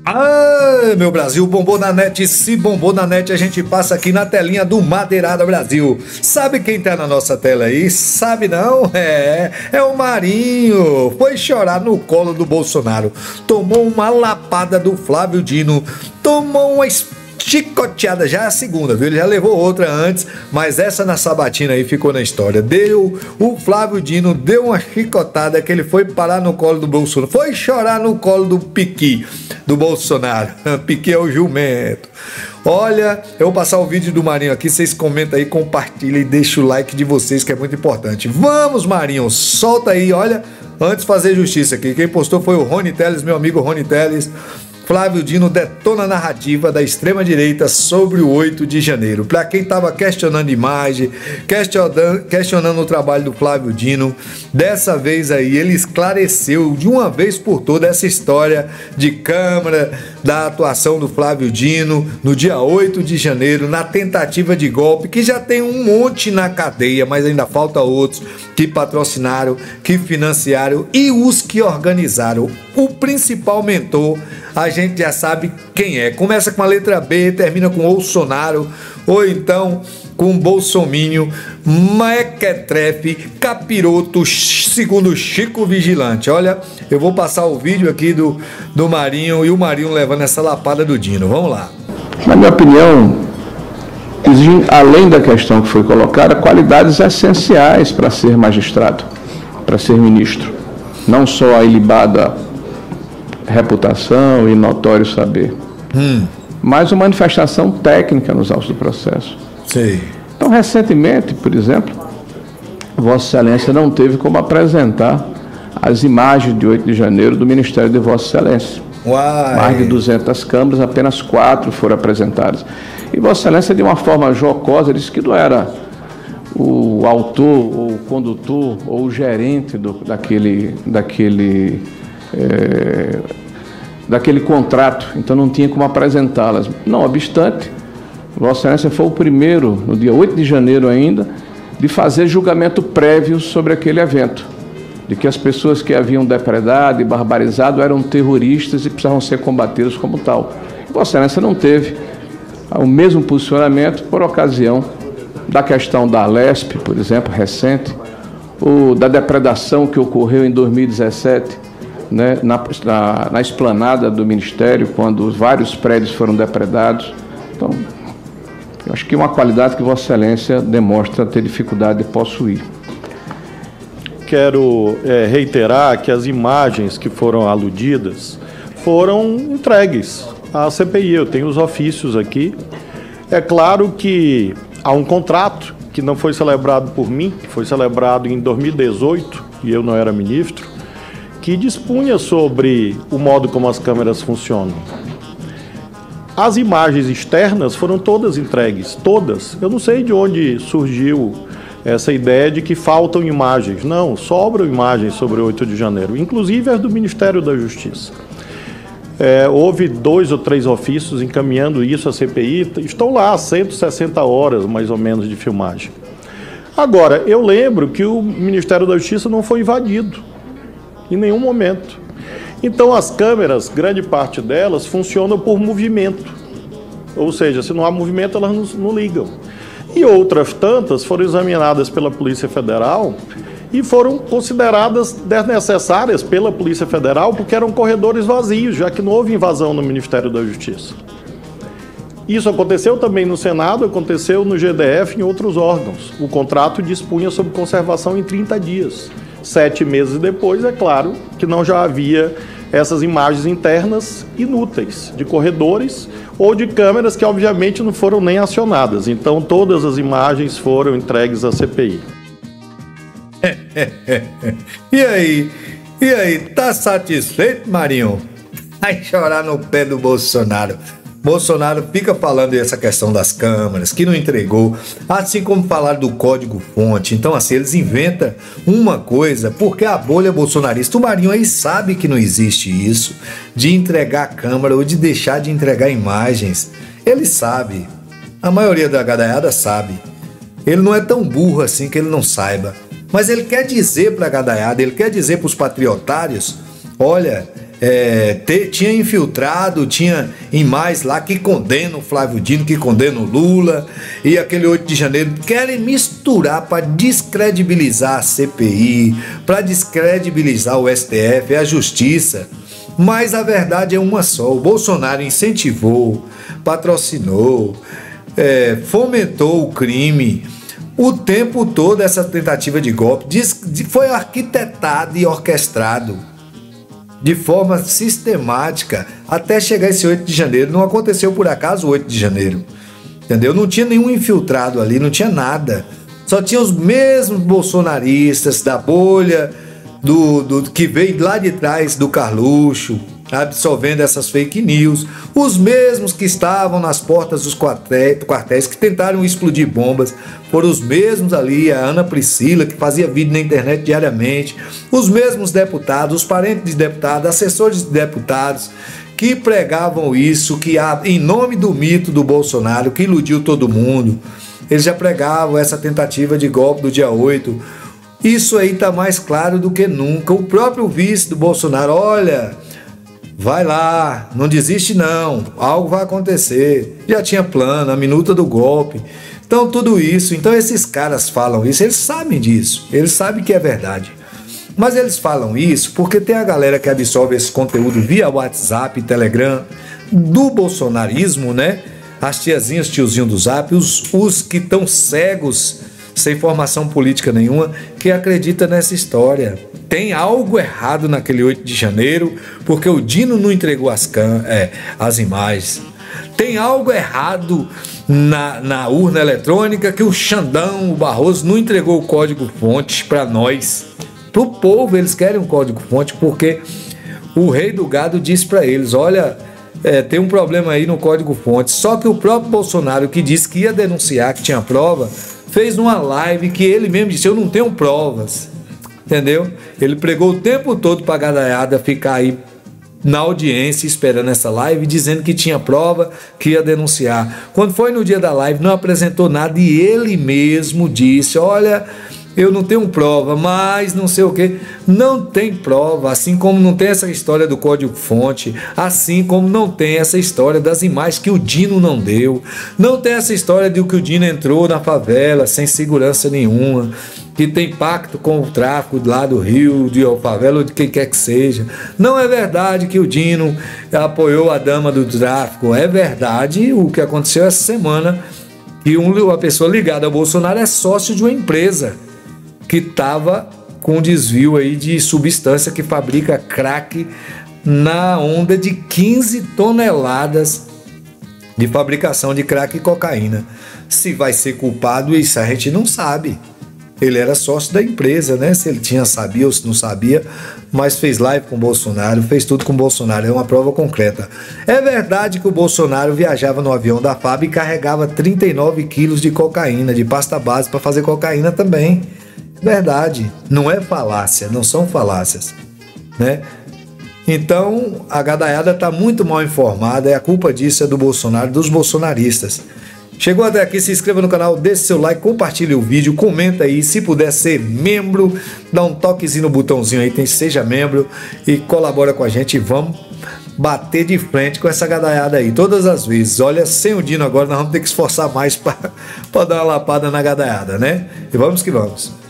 Ah, meu Brasil, bombou na net. Se bombou na net, a gente passa aqui na telinha do Madeirada Brasil. Sabe quem tá na nossa tela aí? Sabe não? É o Marinho. Foi chorar no colo do Bolsonaro. Tomou uma lapada do Flávio Dino. Tomou uma chicoteada, já é a segunda, viu? Ele já levou outra antes, mas essa na sabatina aí ficou na história. O Flávio Dino deu uma chicotada que ele foi parar no colo do Bolsonaro. Foi chorar no colo do Piqui, do Bolsonaro. Piqui é o jumento. Olha, eu vou passar o vídeo do Marinho aqui, vocês comentam aí, compartilhem e deixem o like de vocês, que é muito importante. Vamos, Marinho, solta aí, olha, antes de fazer justiça aqui, quem postou foi o Rony Teles, meu amigo Rony Teles. Flávio Dino detona a narrativa da extrema-direita sobre o 8 de janeiro. Para quem estava questionando imagem, questionando o trabalho do Flávio Dino, dessa vez aí ele esclareceu de uma vez por todas essa história de Câmara, da atuação do Flávio Dino no dia 8 de janeiro, na tentativa de golpe, que já tem um monte na cadeia, mas ainda falta outros que patrocinaram, que financiaram e os que organizaram. O principal mentor, a gente já sabe quem é. Começa com a letra B, termina com Bolsonaro, ou então com Bolsominho, Mequetrefe, Capiroto, segundo Chico Vigilante. Olha, eu vou passar o vídeo aqui do Marinho e o Marinho levando essa lapada do Dino. Vamos lá. Na minha opinião, exige, além da questão que foi colocada, qualidades essenciais para ser magistrado, para ser ministro. Não só a ilibada reputação e notório saber, mas uma manifestação técnica nos autos do processo. Sei. Então, recentemente, por exemplo, Vossa Excelência não teve como apresentar as imagens de 8 de janeiro do Ministério de Vossa Excelência. Uai. Mais de 200 câmeras, apenas 4 foram apresentadas. E Vossa Excelência, de uma forma jocosa, disse que não era o autor, ou o condutor, ou o gerente daquele contrato, então não tinha como apresentá-las. Não obstante, Vossa Excelência foi o primeiro, no dia 8 de janeiro ainda, de fazer julgamento prévio sobre aquele evento, de que as pessoas que haviam depredado e barbarizado eram terroristas e precisavam ser combatidos como tal. E Vossa Excelência não teve o mesmo posicionamento por ocasião da questão da Alesp, por exemplo, recente, ou da depredação que ocorreu em 2017, né, na esplanada do Ministério, quando vários prédios foram depredados. Então, eu acho que é uma qualidade que Vossa Excelência demonstra ter dificuldade de possuir. Quero reiterar que as imagens que foram aludidas foram entregues à CPI. Eu tenho os ofícios aqui. É claro que há um contrato que não foi celebrado por mim, que foi celebrado em 2018, e eu não era ministro, que dispunha sobre o modo como as câmeras funcionam. As imagens externas foram todas entregues, todas. Eu não sei de onde surgiu essa ideia de que faltam imagens. Não, sobram imagens sobre o 8 de janeiro, inclusive as do Ministério da Justiça. Houve 2 ou 3 ofícios encaminhando isso à CPI, estão lá 160 horas mais ou menos de filmagem. Agora, eu lembro que o Ministério da Justiça não foi invadido, em nenhum momento. Então as câmeras, grande parte delas, funcionam por movimento, ou seja, se não há movimento elas não ligam. E outras tantas foram examinadas pela Polícia Federal e foram consideradas desnecessárias pela Polícia Federal porque eram corredores vazios, já que não houve invasão no Ministério da Justiça. Isso aconteceu também no Senado, aconteceu no GDF e em outros órgãos. O contrato dispunha sobre conservação em 30 dias. 7 meses depois, é claro que não já havia essas imagens internas inúteis de corredores ou de câmeras que obviamente não foram nem acionadas. Então todas as imagens foram entregues à CPI. E aí, tá satisfeito, Marinho? Vai chorar no pé do Bolsonaro. Bolsonaro fica falando essa questão das câmeras, que não entregou, assim como falar do código-fonte. Então, assim, eles inventam uma coisa, porque a bolha bolsonarista, o Marinho aí sabe que não existe isso, de entregar a câmera ou de deixar de entregar imagens. Ele sabe, a maioria da gadaiada sabe. Ele não é tão burro assim que ele não saiba. Mas ele quer dizer para a gadaiada, ele quer dizer para os patriotários, olha, tinha infiltrado, tinha em mais lá que condena o Flávio Dino, que condena o Lula, e aquele 8 de janeiro querem misturar para descredibilizar a CPI, para descredibilizar o STF, a Justiça. Mas a verdade é uma só: o Bolsonaro incentivou, patrocinou, fomentou o crime. O tempo todo essa tentativa de golpe foi arquitetado e orquestrado de forma sistemática até chegar esse 8 de janeiro. Não aconteceu por acaso o 8 de janeiro, entendeu? Não tinha nenhum infiltrado ali, não tinha nada. Só tinha os mesmos bolsonaristas da bolha do que veio lá de trás do Carluxo, absorvendo essas fake news, os mesmos que estavam nas portas dos quartéis, que tentaram explodir bombas, foram os mesmos ali, a Ana Priscila, que fazia vídeo na internet diariamente, os mesmos deputados, os parentes de deputados, assessores de deputados, que pregavam isso, que em nome do mito do Bolsonaro, que iludiu todo mundo, eles já pregavam essa tentativa de golpe do dia 8. Isso aí está mais claro do que nunca. O próprio vice do Bolsonaro: olha, vai lá, não desiste não, algo vai acontecer. Já tinha plano, a minuta do golpe. Então tudo isso, então esses caras falam isso, eles sabem disso, eles sabem que é verdade. Mas eles falam isso porque tem a galera que absorve esse conteúdo via WhatsApp, Telegram, do bolsonarismo, né? As tiazinhas, tiozinho do Zap, os que estão cegos, sem formação política nenhuma, que acredita nessa história. Tem algo errado naquele 8 de janeiro, porque o Dino não entregou as imagens. Tem algo errado na urna eletrônica, que o Xandão, o Barroso, não entregou o código-fonte para nós. Para o povo, eles querem um código-fonte, porque o rei do gado disse para eles: olha, tem um problema aí no código-fonte. Só que o próprio Bolsonaro, que disse que ia denunciar, que tinha prova, fez uma live que ele mesmo disse: eu não tenho provas, entendeu? Ele pregou o tempo todo para a gadaiada ficar aí na audiência esperando essa live, dizendo que tinha prova, que ia denunciar. Quando foi no dia da live, não apresentou nada e ele mesmo disse: olha, eu não tenho prova, mas não sei o que. Não tem prova, assim como não tem essa história do código-fonte, assim como não tem essa história das imagens que o Dino não deu, não tem essa história de que o Dino entrou na favela sem segurança nenhuma, que tem pacto com o tráfico lá do Rio, de favela ou de quem quer que seja. Não é verdade que o Dino apoiou a dama do tráfico. É verdade o que aconteceu essa semana, que uma pessoa ligada ao Bolsonaro é sócio de uma empresa que estava com desvio aí de substância que fabrica crack na onda de 15 toneladas de fabricação de crack e cocaína. Se vai ser culpado, isso a gente não sabe. Ele era sócio da empresa, né? Se ele sabia ou se não sabia, mas fez live com o Bolsonaro, fez tudo com o Bolsonaro, é uma prova concreta. É verdade que o Bolsonaro viajava no avião da FAB e carregava 39 quilos de cocaína, de pasta base para fazer cocaína também. Verdade, não é falácia, não são falácias, né? Então a gadaiada está muito mal informada, e a culpa disso é do Bolsonaro, dos bolsonaristas. Chegou até aqui, se inscreva no canal, deixe seu like, compartilhe o vídeo, comenta aí, se puder ser membro, dá um toquezinho no botãozinho aí, seja membro e colabora com a gente, e vamos bater de frente com essa gadaiada aí, todas as vezes. Olha, sem o Dino agora nós vamos ter que esforçar mais para dar uma lapada na gadaiada, né? E vamos que vamos.